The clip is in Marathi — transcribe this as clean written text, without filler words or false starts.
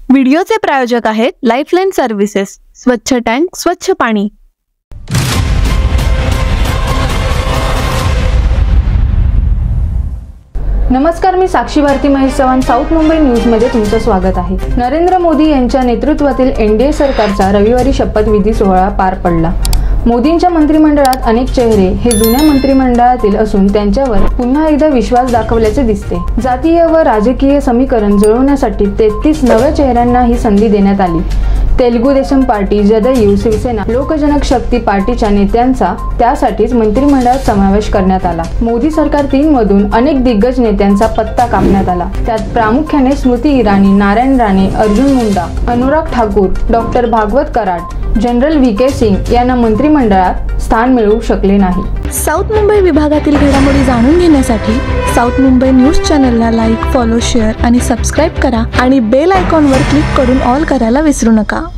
व्हिडिओचे प्रायोजक आहेत लाईफलाईन सर्व्हिसेस, स्वच्छ टँक स्वच्छ पाणी। नमस्कार, मी साक्षी भारती महेश चव्हाण, साऊथ मुंबई न्यूज मध्ये तुमचं स्वागत आहे। नरेंद्र मोदी यांच्या नेतृत्वातील एनडीए सरकारचा रविवारी शपथविधी सोहळा पार पडला। मोदींच्या मंत्रिमंडळात अनेक चेहरे हे जुन्या मंत्रिमंडळातील असून त्यांच्यावर पुन्हा एकदा विश्वास दाखवल्याचे दिसते। जातीय व राजकीय समीकरण जुळवण्यासाठी 33 नव्या चेहऱ्यांना ही संधी देण्यात आली। तेलुगू देशम पार्टी, जदयू, शिवसेना, लोकजनक शक्ती पार्टीच्या नेत्यांचा त्यासाठीच मंत्रिमंडळात समावेश करण्यात आला। मोदी सरकार 3 मधून अनेक दिग्गज नेत्यांचा पत्ता कापण्यात आला। त्यात प्रामुख्याने Smriti Irani, Narayan Rane, Arjun Munda, Anurag Thakur, doctor Bhagwat Karad, general V K. Singh यांना मंत्रिमंडळात स्थान मिळू शकले नाही। साऊथ मुंबई विभागातील घडामोडी जाणून घेण्यासाठी साऊथ मुंबई न्यूज चॅनलला लाईक, फॉलो, शेअर आणि सबस्क्राईब करा आणि बेल आयकॉनवर क्लिक करून ऑल करायला विसरू नका।